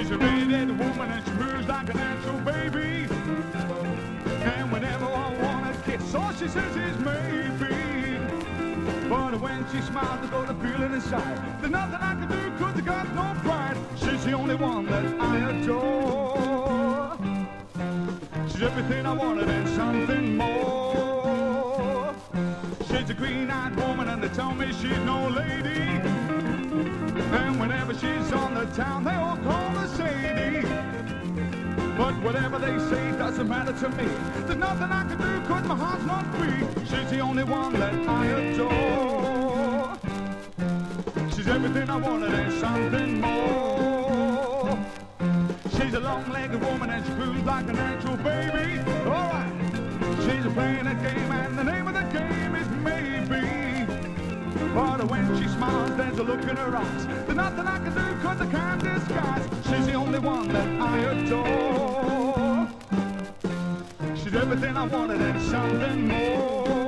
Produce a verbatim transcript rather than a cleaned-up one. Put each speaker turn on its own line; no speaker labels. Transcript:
She's a redheaded woman and she moves like an actual baby. And whenever I want to kiss, all she says is maybe. But when she smiles, I got a feeling inside. There's nothing I can do cause I got no pride. She's the only one that I adore. She's everything I wanted and something more. She's a green-eyed woman and they tell me she's no lady. And whenever she's on the town, they all call her Sadie. But whatever they say doesn't matter to me. There's nothing I can do cause my heart's not free. She's the only one that I adore. She's everything I wanted and something more. She's a long-legged woman and she moves like an actual baby. Alright, she's playing a game and the name of the game is maybe. But when she smiles, there's a look in her eyes. There's nothing I can do cause I can't disguise. She's the only one that I adore. She's everything I wanted and something more.